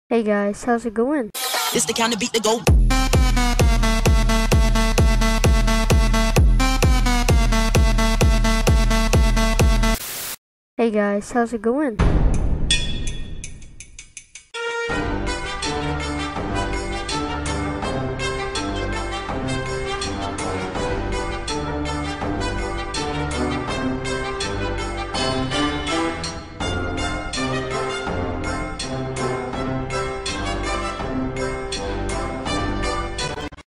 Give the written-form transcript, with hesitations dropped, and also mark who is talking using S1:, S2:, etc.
S1: Hey guys, how's it going?
S2: It's the kind of beat to go.
S1: Hey guys, how's it going?